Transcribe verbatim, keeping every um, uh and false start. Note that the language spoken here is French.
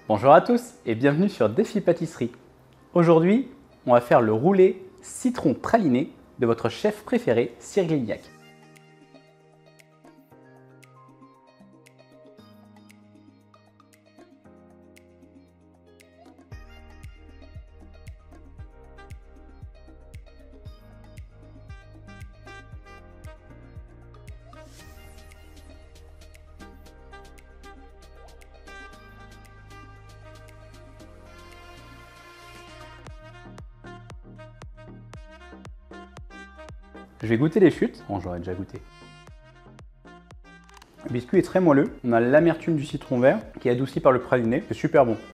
Bonjour à tous et bienvenue sur Défi Pâtisserie. Aujourd'hui, on va faire le roulé citron praliné de votre chef préféré, Cyril Lignac. Je vais goûter les chutes. Bon, j'aurais déjà goûté. Le biscuit est très moelleux. On a l'amertume du citron vert qui est adouci par le praliné. C'est super bon.